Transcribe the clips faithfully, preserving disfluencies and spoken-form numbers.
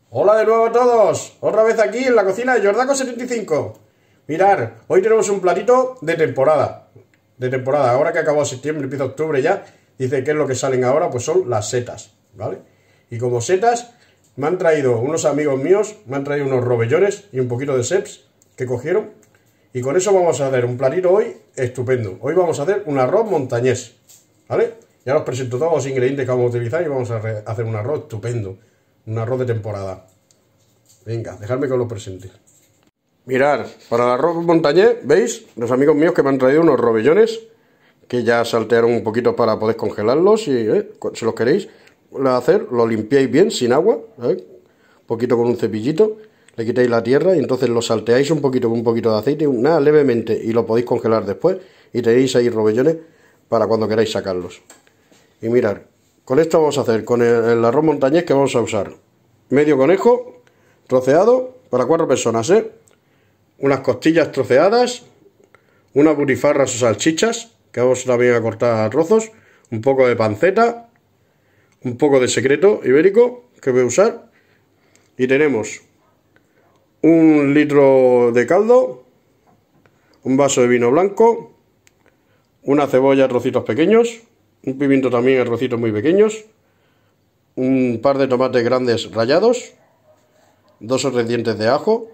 Hola de nuevo a todos, otra vez aquí en la cocina de Jordaco setenta y cinco. Mirad, hoy tenemos un platito de temporada. De temporada, ahora que acabó septiembre, empieza octubre ya. Dice que es lo que salen ahora, pues son las setas, ¿vale? Y como setas, me han traído unos amigos míos, me han traído unos robellones y un poquito de seps que cogieron. Y con eso vamos a hacer un platito hoy estupendo. Hoy vamos a hacer un arroz montañés, ¿vale? Ya os presento todos los ingredientes que vamos a utilizar y vamos a hacer un arroz estupendo. Un arroz de temporada. Venga, dejadme que os lo presente. Mirad, para el arroz montañés, ¿veis? Los amigos míos que me han traído unos robellones que ya saltearon un poquito para poder congelarlos y, eh, si los queréis hacer, lo limpiáis bien, sin agua, ¿eh? Un poquito con un cepillito, le quitáis la tierra y entonces lo salteáis un poquito con un poquito de aceite, nada, levemente, y lo podéis congelar después y tenéis ahí robellones para cuando queráis sacarlos. Y mirad, con esto vamos a hacer, con el, el arroz montañés que vamos a usar, medio conejo troceado para cuatro personas, ¿eh? Unas costillas troceadas, unas butifarras o salchichas, que vamos también a cortar a trozos, un poco de panceta, un poco de secreto ibérico que voy a usar, y tenemos un litro de caldo, un vaso de vino blanco, una cebolla a trocitos pequeños, un pimiento también a trocitos muy pequeños, un par de tomates grandes rallados, dos o tres dientes de ajo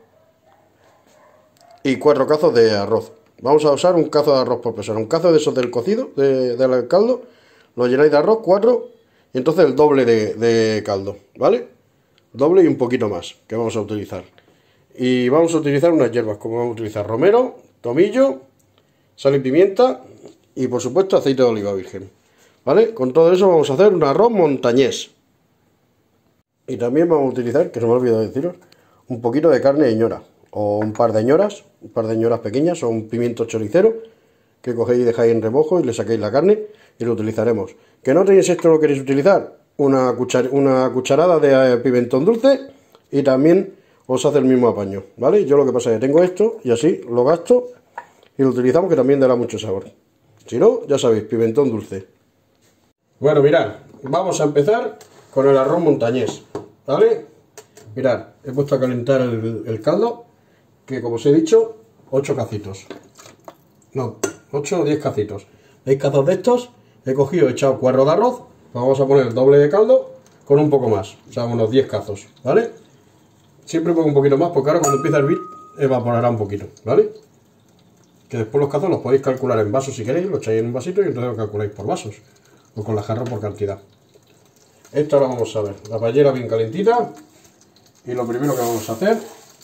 y cuatro cazos de arroz. Vamos a usar un cazo de arroz por persona, un cazo de esos del cocido, de, del caldo, lo llenáis de arroz, cuatro, y entonces el doble de, de caldo, ¿vale? Doble y un poquito más que vamos a utilizar. Y vamos a utilizar unas hierbas, como vamos a utilizar romero, tomillo, sal y pimienta y por supuesto aceite de oliva virgen. ¿Vale? Con todo eso vamos a hacer un arroz montañés. Y también vamos a utilizar, que se me ha olvidado deciros, un poquito de carne de ñora. O un par de ñoras, un par de ñoras pequeñas, o un pimiento choricero, que cogéis y dejáis en remojo y le saquéis la carne y lo utilizaremos. Que no tenéis esto, lo queréis utilizar, una, cuchar una cucharada de pimentón dulce y también os hace el mismo apaño, ¿vale? Yo lo que pasa es que tengo esto y así lo gasto y lo utilizamos, que también dará mucho sabor. Si no, ya sabéis, pimentón dulce. Bueno, mirad, vamos a empezar con el arroz montañés, ¿vale? Mirad, he puesto a calentar el, el caldo, que como os he dicho, ocho cacitos. No, ocho o diez cacitos. ¿Veis cazos de estos? He cogido, he echado cuatro de arroz, vamos a poner el doble de caldo con un poco más, o sea, unos diez cazos, ¿vale? Siempre pongo un poquito más porque ahora cuando empieza a hervir evaporará un poquito, ¿vale? Que después los cazos los podéis calcular en vasos si queréis, lo echáis en un vasito y entonces lo calculáis por vasos. O con la jarra por cantidad. Esto ahora vamos a ver. La paellera bien calentita. Y lo primero que vamos a hacer,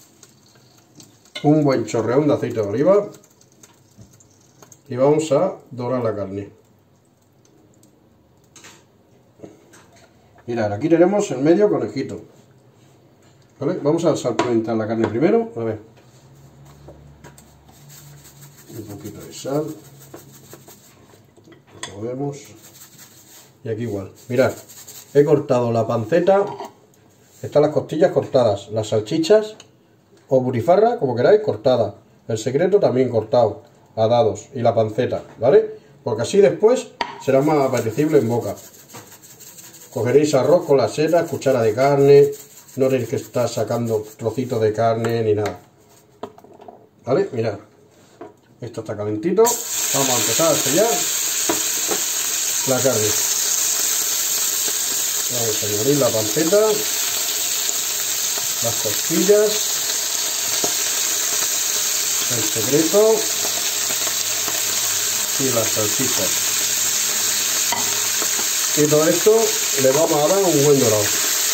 un buen chorreón de aceite de oliva. Y vamos a dorar la carne. Mirad, aquí tenemos el medio conejito. ¿Vale? Vamos a salpimentar la carne primero. A ver. Un poquito de sal. Lo vemos. Y aquí igual, mirad, he cortado la panceta, están las costillas cortadas, las salchichas o butifarra, como queráis, cortada, el secreto también cortado a dados y la panceta, ¿vale? Porque así después será más apetecible en boca. Cogeréis arroz con las setas, cuchara de carne, no tenéis que estar sacando trocitos de carne ni nada, ¿vale? Mirad, esto está calentito, vamos a empezar a sellar la carne. Vamos a añadir la panceta, las costillas, el secreto y las salchichas. Y todo esto le vamos a dar un buen dorado.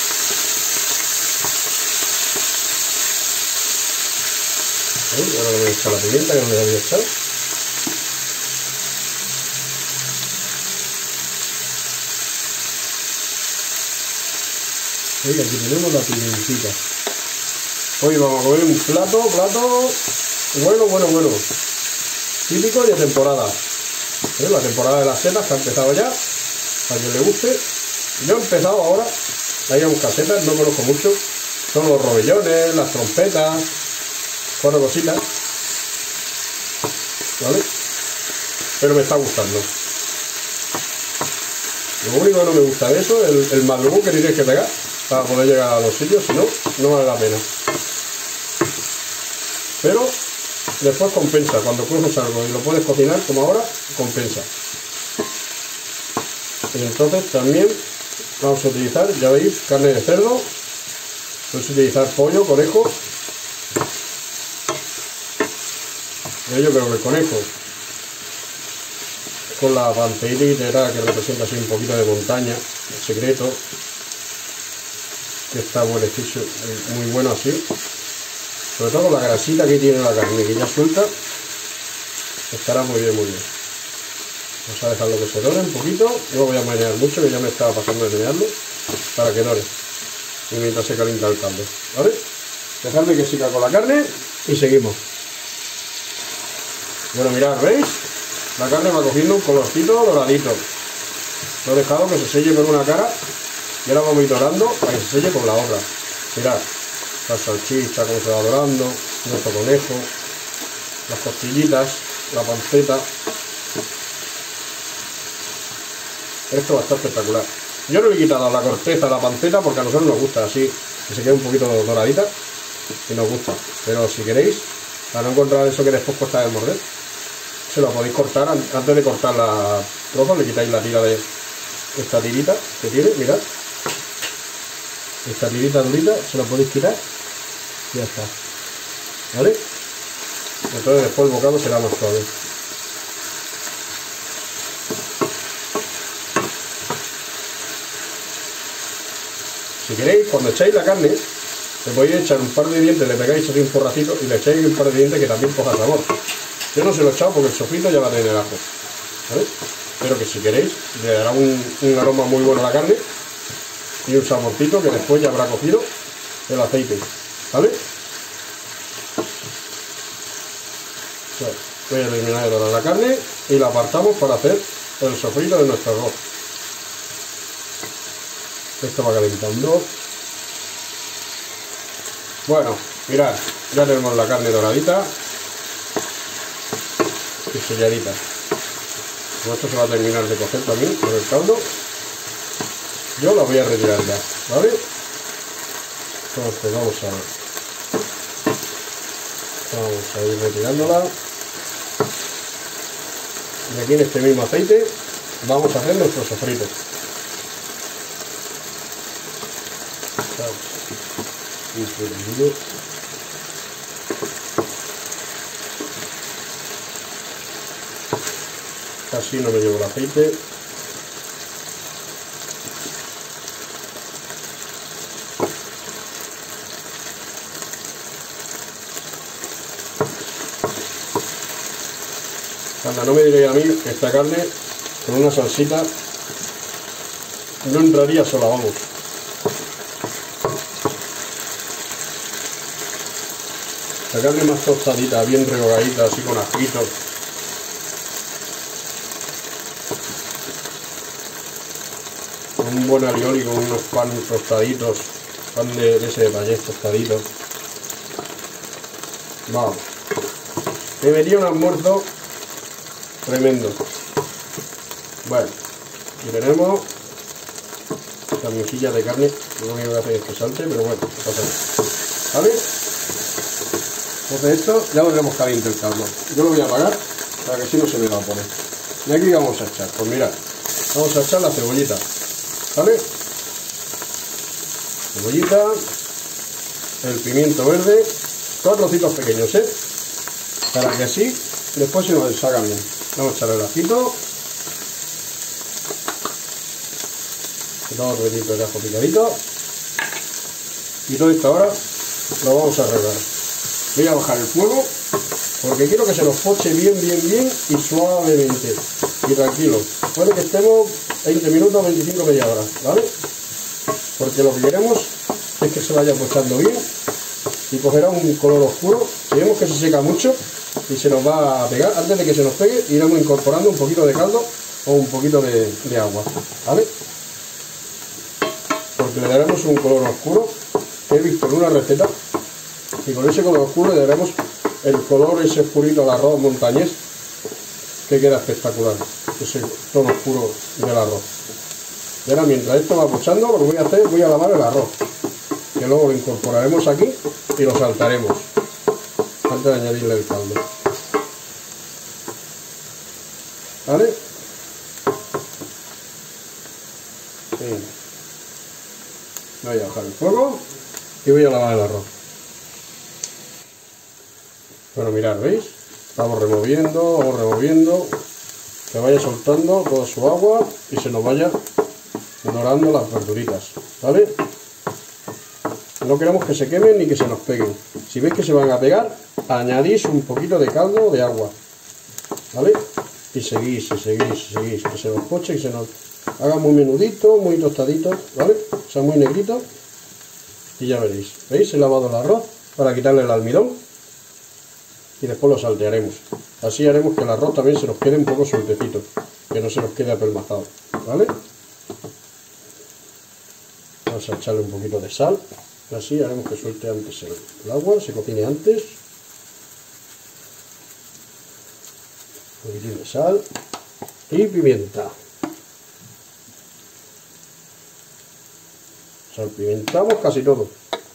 ¿Sí? Ahora le voy a echar la pimienta que no le había echado. Y aquí tenemos la pimentita. Hoy vamos a comer un plato, plato bueno, bueno, bueno. Típico de temporada. ¿Eh? La temporada de las setas que ha empezado ya. A quien le guste. Yo he empezado ahora. Hay a buscar setas, no conozco mucho. Son los robellones, las trompetas, cuatro cositas. ¿Vale? Pero me está gustando. Lo único que no me gusta de eso es el, el madrugón que tienes que pegar para poder llegar a los sitios, si no, no vale la pena. Pero después compensa, cuando coges algo y lo puedes cocinar como ahora, compensa. Y entonces también vamos a utilizar, ya veis, carne de cerdo, puedes utilizar pollo, conejo. Yo creo que el conejo, con la panterita que representa así un poquito de montaña, el secreto, que está buenísimo, muy bueno así, sobre todo la grasita que tiene la carne, que ya suelta, estará muy bien, muy bien. Vamos a dejarlo que se dore un poquito, no lo voy a marear mucho, que ya me estaba pasando de menearlo, para que dore, y mientras se calienta el caldo, ¿vale? Dejadme que siga con la carne y seguimos. Bueno, mirad, ¿veis? La carne va cogiendo un colorcito doradito. Lo he dejado que se selle por una cara y ahora vamos a ir dorando para que se selle con la otra. Mirad, la salchicha como se va dorando, nuestro conejo, las costillitas, la panceta. Esto va a estar espectacular. Yo no le he quitado la corteza a la panceta porque a nosotros nos gusta así, que se quede un poquito doradita y nos gusta. Pero si queréis, para no encontrar eso que después cuesta de morder, se lo podéis cortar, antes de cortar la trozos le quitáis la tira de esta tirita que tiene, mirad, esta tirita durita, se la podéis quitar y ya está, ¿vale? Entonces después el bocado será más suave. Si queréis, cuando echáis la carne, le podéis echar un par de dientes, le pegáis así un porracito y le echáis un par de dientes que también coja sabor. Yo no se lo he echado porque el sofrito ya va a tener el ajo, ¿vale? Pero que si queréis, le dará un, un aroma muy bueno a la carne y un saborcito que después ya habrá cogido el aceite, ¿vale? Bueno, voy a terminar de dorar la carne y la apartamos para hacer el sofrito de nuestro arroz. Esto va calentando. Bueno, mirad, ya tenemos la carne doradita y selladita. Esto se va a terminar de cocer también con el caldo. Yo la voy a retirar ya, ¿vale? Entonces vamos a vamos a ir retirándola. Y aquí en este mismo aceite vamos a hacer nuestro sofrito. Vamos. Casi no me llevo el aceite. Anda, no me diréis a mí que esta carne con una salsita no entraría sola, vamos. La carne más tostadita, bien rehogadita, así con ajitos. Con un buen alioli, con unos pan tostaditos, pan de, de ese de payés tostadito. Vamos. Me metí un almuerzo tremendo. Bueno, aquí tenemos esta misilla de carne. Lo único que hace es que salte, pero bueno, no pasa nada. ¿Vale? Entonces esto ya lo tenemos caliente el caldo. Yo lo voy a apagar para que así no se me va a poner. Y aquí vamos a echar, pues mirad, vamos a echar la cebollita, ¿vale? Cebollita, el pimiento verde, todos trocitos pequeños, ¿eh? Para que así después se nos deshaga bien. Vamos a echarle el ajito, dos deditos de ajo picadito, y todo esto ahora lo vamos a regar. Voy a bajar el fuego porque quiero que se nos poche bien, bien, bien y suavemente y tranquilo. Puede que estemos veinte minutos, veinticinco, media hora, ¿vale? Porque lo que queremos es que se vaya pochando bien y cogerá un color oscuro. Si vemos que se seca mucho y se nos va a pegar, antes de que se nos pegue iremos incorporando un poquito de caldo o un poquito de, de agua, ¿vale? Porque le daremos un color oscuro que he visto en una receta. Y con ese color oscuro le daremos el color ese oscurito al arroz montañés, que queda espectacular, ese tono oscuro del arroz. Y ahora mientras esto va pochando, lo que voy a hacer, voy a lavar el arroz, que luego lo incorporaremos aquí y lo saltaremos antes de añadirle el caldo. ¿Vale? Venga. Voy a bajar el fuego y voy a lavar el arroz. Bueno, mirad, ¿veis? Vamos removiendo, vamos removiendo, que vaya soltando toda su agua y se nos vaya dorando las verduritas, ¿vale? No queremos que se quemen ni que se nos peguen. Si veis que se van a pegar, añadís un poquito de caldo de agua, ¿vale? Y seguís, y seguís, y seguís, que se nos poche y se nos haga muy menudito, muy tostadito, ¿vale? O sea, muy negrito. Y ya veréis, ¿veis? He lavado el arroz para quitarle el almidón y después lo saltearemos. Así haremos que el arroz también se nos quede un poco sueltecito, que no se nos quede apelmazado, ¿vale? Vamos a echarle un poquito de sal, así haremos que suelte antes el, el agua, se cocine antes. Un poquitín de sal y pimienta. Salpimentamos casi todo.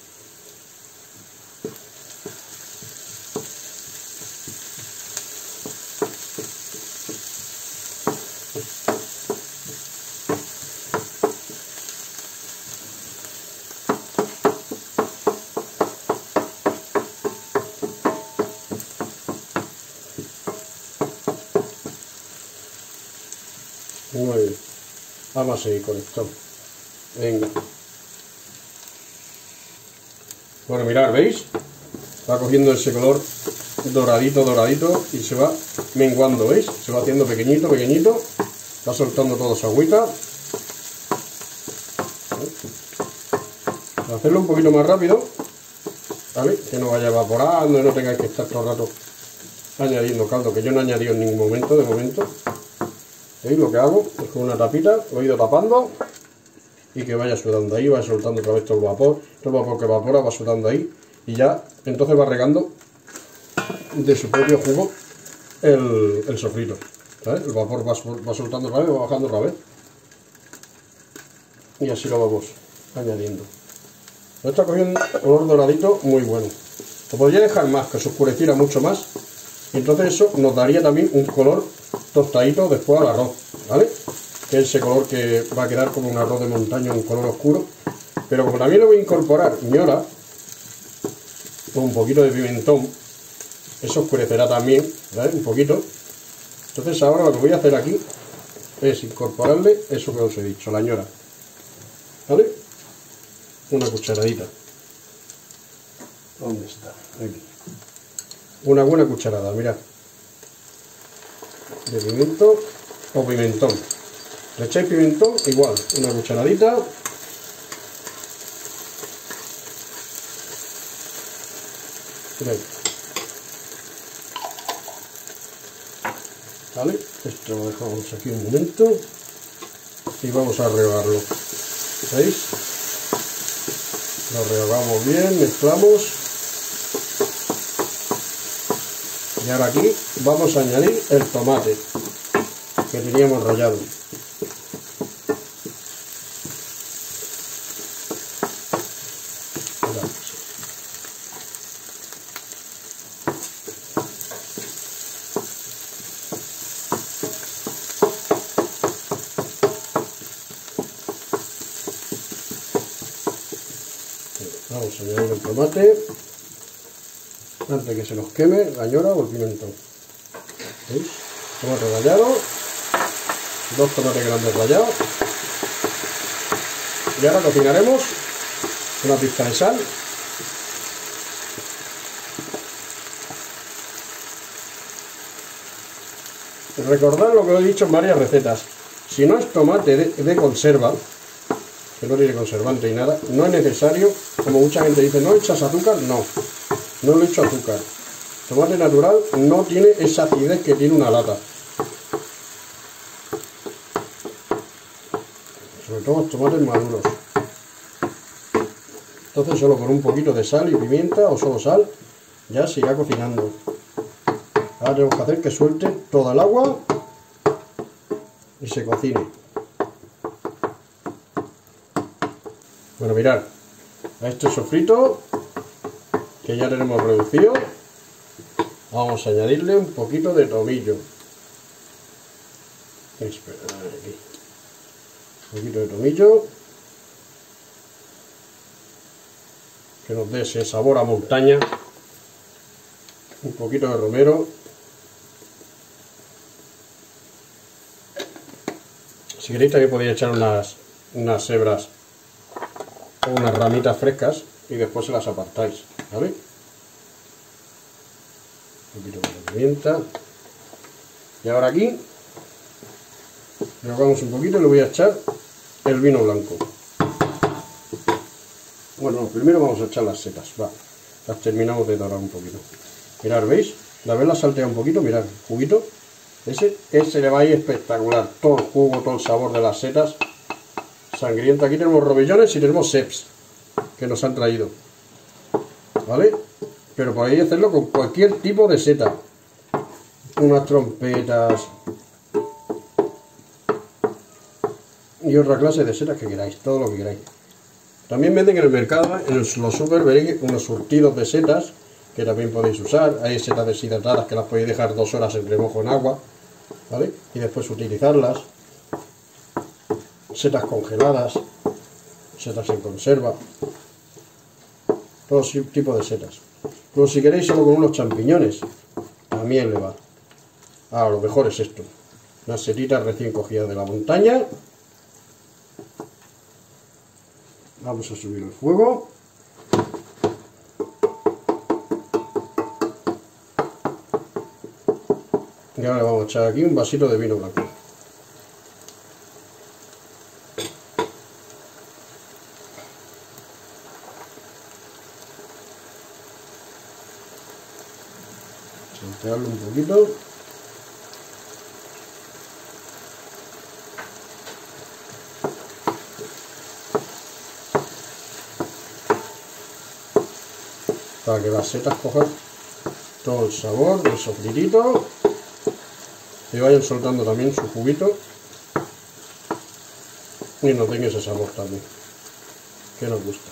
Muy bien. Vamos a seguir con esto. Venga. Bueno, mirad, ¿veis? Va cogiendo ese color doradito, doradito y se va menguando, ¿veis? Se va haciendo pequeñito, pequeñito. Va soltando toda su agüita. Para hacerlo un poquito más rápido, ¿vale? Que no vaya evaporando y no tengáis que estar todo el rato añadiendo caldo, que yo no he añadido en ningún momento, de momento. ¿Veis? Lo que hago es con una tapita, lo he ido tapando y que vaya sudando ahí, va soltando otra vez todo el vapor, todo el vapor que evapora va sudando ahí y ya entonces va regando de su propio jugo el, el sofrito, ¿sabes? El vapor va, va soltando otra vez, va bajando otra vez y así lo vamos añadiendo. Lo está cogiendo un color doradito muy bueno. Lo podría dejar más, que se oscureciera mucho más y entonces eso nos daría también un color tostadito después al arroz, ¿vale? Que es ese color que va a quedar como un arroz de montaña, un color oscuro. Pero como también le voy a incorporar ñora con un poquito de pimentón, eso oscurecerá también, ¿vale? Un poquito. Entonces ahora lo que voy a hacer aquí es incorporarle eso que os he dicho, la ñora, ¿vale? Una cucharadita. ¿Dónde está? Aquí. Una buena cucharada, mirad, de pimiento o pimentón. Le echáis pimentón, igual, una cucharadita. Bien. Vale, esto lo dejamos aquí un momento y vamos a rehogarlo. ¿Veis? Lo rehogamos bien, mezclamos. Y ahora aquí vamos a añadir el tomate que teníamos rallado. Vamos a añadir el tomate antes de que se nos queme la ñora o el pimentón. ¿Veis? Tomate rallado, dos tomates grandes rallados. Y ahora cocinaremos una pizca de sal. Recordad lo que os he dicho en varias recetas. Si no es tomate de, de conserva, que no tiene conservante ni nada, no es necesario, como mucha gente dice, ¿no echas azúcar? No, no le echo azúcar. Tomate natural no tiene esa acidez que tiene una lata. Sobre todo los tomates maduros. Entonces solo con un poquito de sal y pimienta, o solo sal, ya se irá cocinando. Ahora tenemos que hacer que suelte toda el agua y se cocine. Bueno, mirad, a este sofrito que ya tenemos reducido, vamos a añadirle un poquito de tomillo. Espera, aquí. Un poquito de tomillo, que nos dé ese sabor a montaña. Un poquito de romero. Si queréis también podéis echar unas, unas hebras o unas ramitas frescas y después se las apartáis, ¿vale? Un poquito de pimienta. Y ahora aquí le hagamos un poquito y le voy a echar el vino blanco. Bueno, primero vamos a echar las setas, va, las terminamos de dorar un poquito. Mirad, ¿veis? De haberlas salteado un poquito, mirad, el juguito, ese, ese le va a ir espectacular, todo el jugo, todo el sabor de las setas, sangrienta. Aquí tenemos robellones y tenemos seps, que nos han traído, ¿vale? Pero podéis hacerlo con cualquier tipo de seta, unas trompetas y otra clase de setas que queráis, todo lo que queráis. También venden en el mercado, en los super, veréis unos surtidos de setas que también podéis usar. Hay setas deshidratadas que las podéis dejar dos horas en remojo en agua, ¿vale? Y después utilizarlas. Setas congeladas, setas en conserva, todo tipo de setas. Pero si queréis solo con unos champiñones, también le va. Ahora lo mejor es esto, unas setitas recién cogidas de la montaña. Vamos a subir el fuego. Y ahora le vamos a echar aquí un vasito de vino blanco. Saltearlo un poquito. Para que las setas cojan todo el sabor del sofritito y vayan soltando también su juguito y nos den ese sabor también que nos gusta.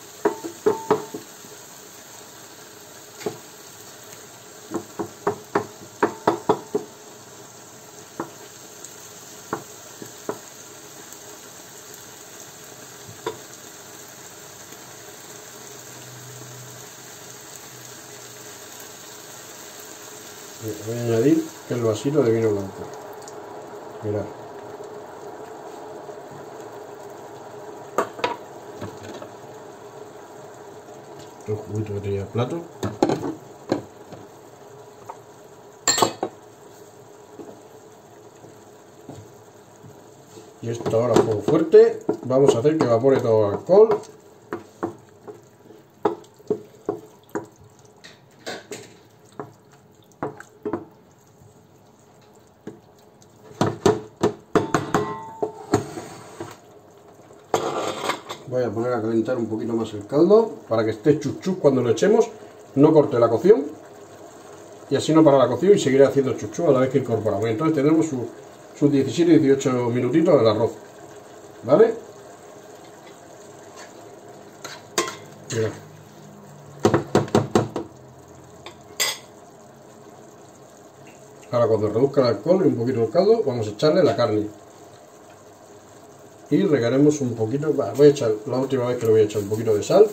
Voy a añadir el vasito de vino blanco. Mirad. El juguito que tenía el plato. Y esto ahora a fuego fuerte. Vamos a hacer que evapore todo el alcohol. Voy a poner a calentar un poquito más el caldo para que esté chuchú cuando lo echemos, no corte la cocción y así no para la cocción y seguirá haciendo chuchú a la vez que incorporamos. Entonces tenemos sus su diecisiete dieciocho minutitos del arroz, ¿vale? Mirad. Ahora cuando reduzca el alcohol y un poquito el caldo vamos a echarle la carne. Y regaremos un poquito, bah, voy a echar, la última vez que le voy a echar un poquito de sal.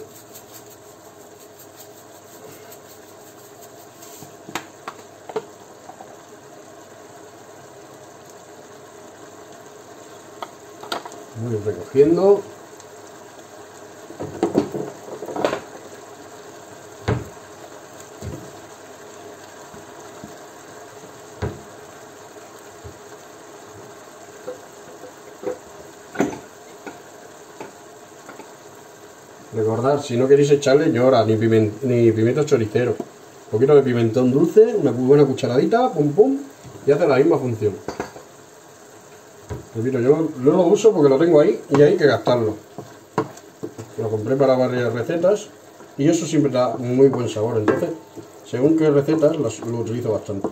Voy recogiendo. Recordad, si no queréis echarle llora, ni, piment, ni pimiento choricero. Un poquito de pimentón dulce, una buena cucharadita, pum pum, y hace la misma función. Repito, yo no lo uso porque lo tengo ahí y hay que gastarlo. Lo compré para varias recetas y eso siempre da muy buen sabor, entonces, según qué recetas, lo, lo utilizo bastante.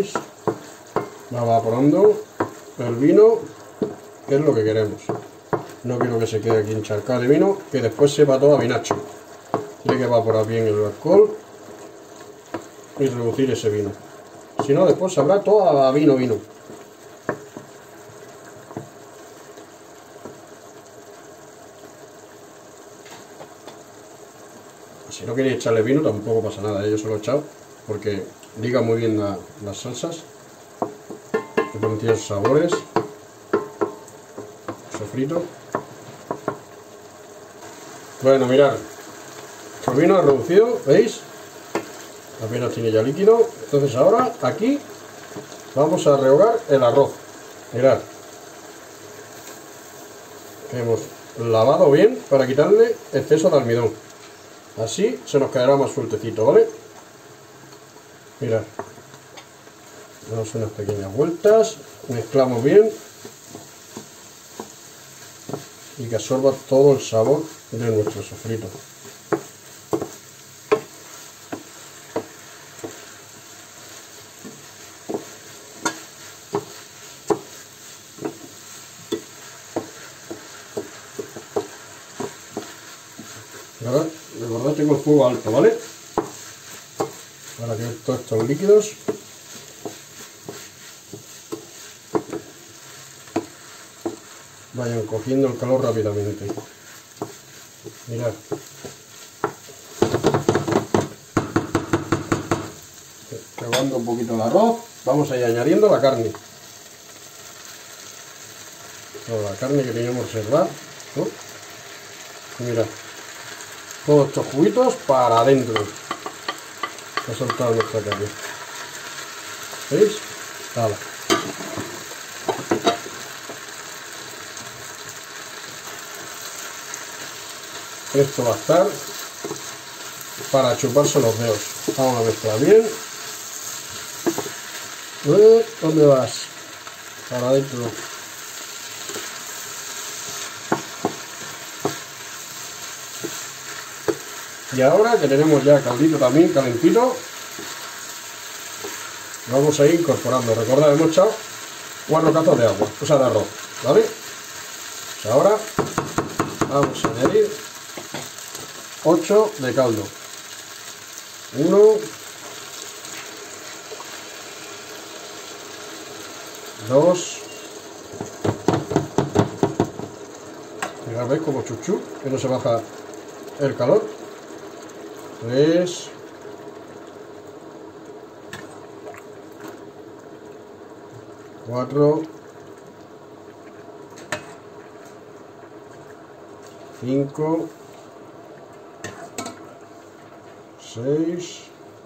¿Veis? Va evaporando el vino, que es lo que queremos. No quiero que se quede aquí encharcado de vino, que después sepa todo a vinacho. Tiene que evaporar bien el alcohol y reducir ese vino. Si no, después sabrá todo a vino, vino. Si no queréis echarle vino tampoco pasa nada, ¿eh? Yo se lo he echado porque liga muy bien la, las salsas, que ponen tiene sus sabores. Sofrito. Bueno, mirad, el vino ha reducido, ¿veis? Apenas tiene ya líquido. Entonces ahora aquí vamos a rehogar el arroz. Mirad, que hemos lavado bien para quitarle exceso de almidón. Así se nos quedará más sueltecito, ¿vale? Mirad, damos unas pequeñas vueltas, mezclamos bien y que absorba todo el sabor de nuestro sofrito. Ahora, recordad, tengo el fuego alto, ¿vale? Para que todos estos líquidos vayan cogiendo el calor rápidamente. Mirad. Pegando un poquito el arroz, vamos a ir añadiendo la carne. Toda la carne que teníamos reservada, ¿no? Mirad. Todos estos juguitos para adentro. Ha soltado nuestra carne. ¿Veis? Hala. Esto va a estar para chuparse los dedos. Vamos a mezclar bien. ¿Eh? ¿Dónde vas? Para adentro. Y ahora que tenemos ya caldito también calentito, vamos a ir incorporando. Recordad, hemos echado cuatro cazos de agua, o sea de arroz, ¿vale? Pues ahora vamos a añadir ocho de caldo. uno, dos, mirad, veis como chuchu, que no se baja el calor. tres, cuatro, cinco, seis,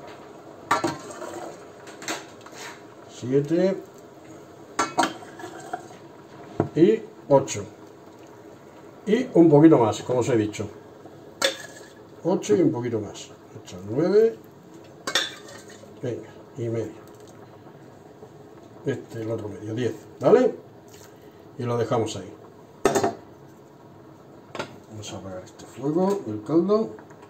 siete y ocho. Y un poquito más, como os he dicho. ocho y un poquito más. ocho, nueve. Venga, y medio. Este, el otro medio, diez, ¿vale? Y lo dejamos ahí. Vamos a apagar este fuego del caldo.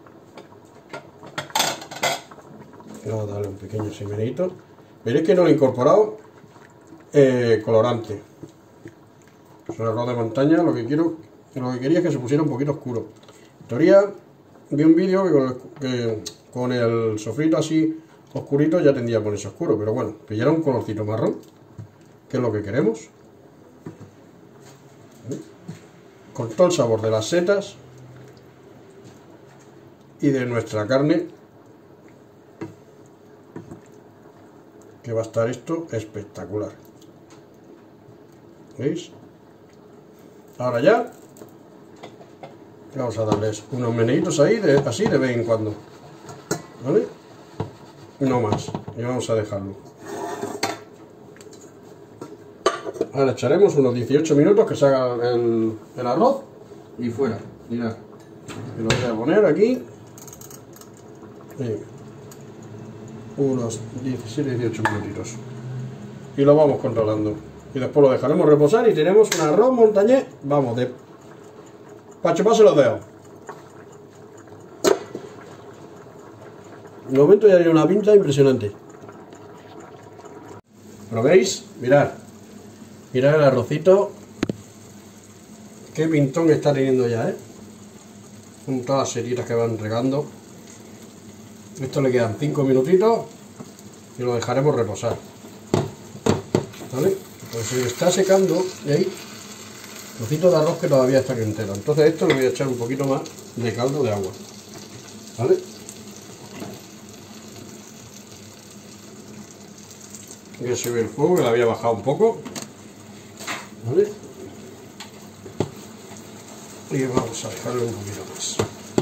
Vamos a darle un pequeño simenito. Veréis que no le he incorporado eh, colorante. Es un arroz de montaña, lo que quiero, lo que quería es que se pusiera un poquito oscuro. En teoría, vi un vídeo que con, el, que con el sofrito así oscurito ya tendría que ponerse oscuro, pero bueno, pillará un colorcito marrón, que es lo que queremos. Con todo el sabor de las setas y de nuestra carne, que va a estar esto espectacular. ¿Veis? Ahora ya vamos a darles unos meneitos ahí, de, así de vez en cuando, ¿vale? No más, y vamos a dejarlo. Ahora echaremos unos dieciocho minutos que se haga el, el arroz y fuera. Mirad, me lo voy a poner aquí. Venga. Unos diecisiete dieciocho minutitos. Y lo vamos controlando. Y después lo dejaremos reposar y tenemos un arroz montañés, vamos, de para chuparse los dedos. De momento ya hay una pinta impresionante. ¿Lo veis? Mirad. Mirad el arrocito. Qué pintón está teniendo ya, ¿eh? Con todas las seritas que van regando. Esto le quedan cinco minutitos y lo dejaremos reposar. ¿Vale? Pues se está secando y ahí trocitos de arroz que todavía están enteros. Entonces esto le voy a echar un poquito más de caldo de agua. ¿Vale? Ya se ve el fuego, que le había bajado un poco. ¿Vale? Y vamos a dejarlo un poquito más.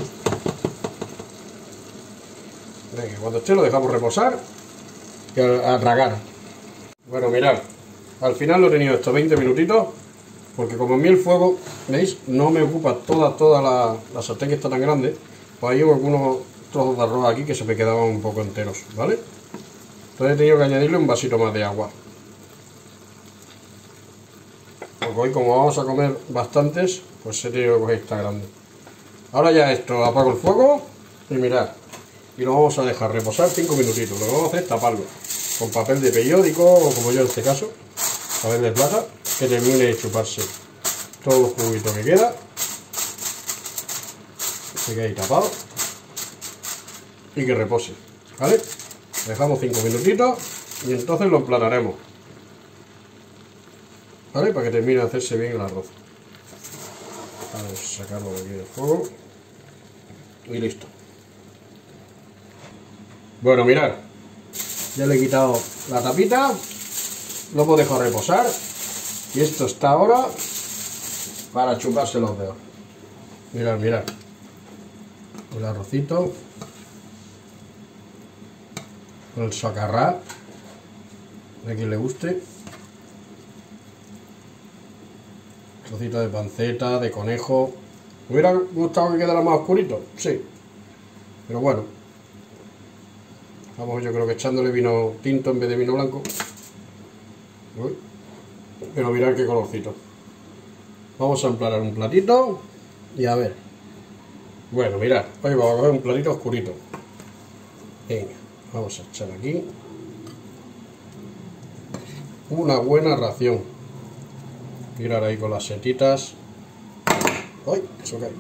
Venga, cuando esté lo dejamos reposar y a, a tragar. Bueno, mirad, al final lo he tenido estos veinte minutitos, porque como a mí el fuego, ¿veis? No me ocupa toda, toda la, la sartén que está tan grande, pues hay algunos trozos de arroz aquí que se me quedaban un poco enteros, ¿vale? Entonces he tenido que añadirle un vasito más de agua. Porque hoy, como vamos a comer bastantes, pues he tenido que coger esta grande. Ahora ya esto, apago el fuego y mirad. Y lo vamos a dejar reposar cinco minutitos. Lo que vamos a hacer es taparlo con papel de periódico, o como yo en este caso, papel de plata, que termine de chuparse todo el juguito que queda. Se queda ahí tapado. Y que repose, ¿vale? Dejamos cinco minutitos y entonces lo emplataremos, ¿vale? Para que termine de hacerse bien el arroz. Vamos a sacarlo de aquí del fuego y listo. Bueno, mirad, ya le he quitado la tapita, lo hemos dejado reposar y esto está ahora para chuparse los dedos. Mirad, mirad, el arrocito, el socarrá, a quien le guste, trocito de panceta, de conejo. ¿Me hubiera gustado que quedara más oscurito? Sí, pero bueno. Vamos, yo creo que echándole vino tinto en vez de vino blanco. Uy, pero mirad qué colorcito. Vamos a emplatar un platito y a ver. Bueno, mirad, hoy vamos a coger un platito oscurito. Venga, vamos a echar aquí una buena ración. Mirad ahí con las setitas. ¡Ay! Eso cae.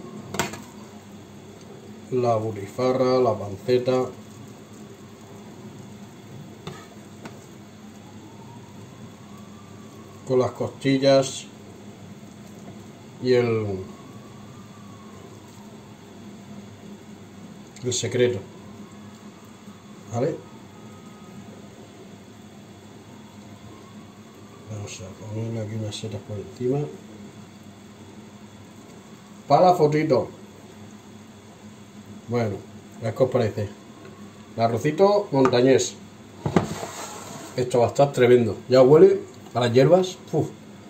La butifarra, la panceta. Con las costillas y el, el secreto, ¿vale? Vamos a ponerle aquí unas setas por encima para la fotito. Bueno, ¿qué os parece? El arrocito montañés. Esto va a estar tremendo. Ya huele a las hierbas. Uf.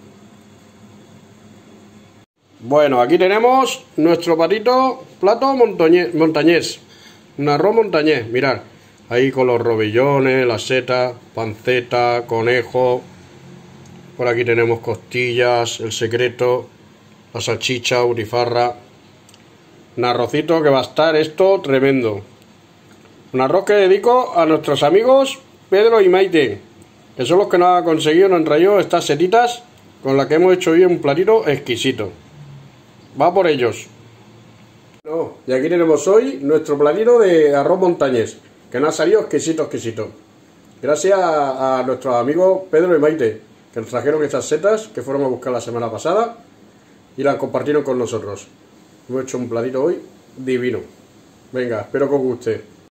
Bueno, aquí tenemos nuestro patito, plato montañés, montañés. Un arroz montañés, mirad. Ahí con los robillones, la seta, panceta, conejo. Por aquí tenemos costillas, el secreto, la salchicha, butifarra. Un arrocito que va a estar esto tremendo. Un arroz que dedico a nuestros amigos Pedro y Maite, que son los que nos han conseguido, nos han traído estas setitas con las que hemos hecho hoy un platito exquisito. Va por ellos. No, y aquí tenemos hoy nuestro platito de arroz montañés, que nos ha salido exquisito, exquisito. Gracias a, a nuestros amigos Pedro y Maite, que nos trajeron estas setas que fueron a buscar la semana pasada y las compartieron con nosotros. Hemos hecho un platito hoy divino. Venga, espero que os guste.